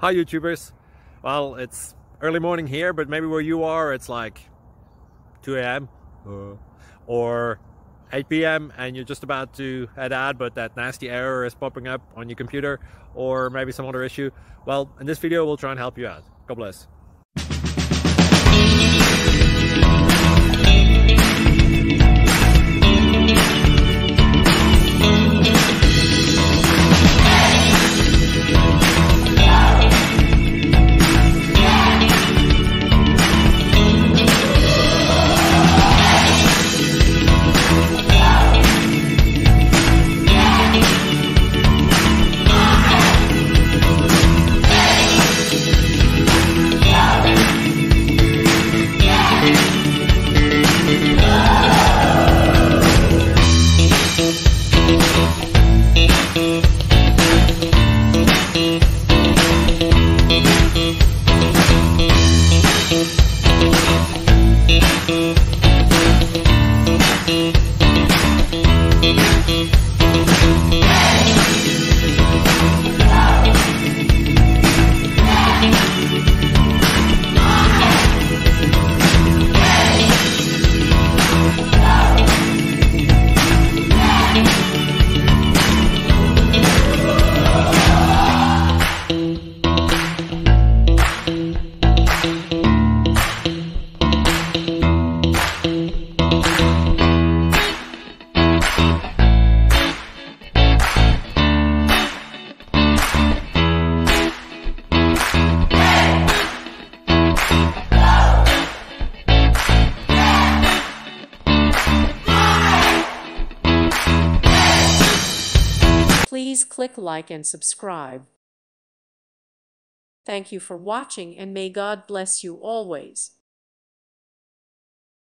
Hi YouTubers. Well, it's early morning here, but maybe where you are it's like 2 a.m. or 8 p.m. and you're just about to head out, but that nasty error is popping up on your computer, or maybe some other issue. Well, in this video we'll try and help you out. God bless. Please click like and subscribe. Thank you for watching, and may God bless you always.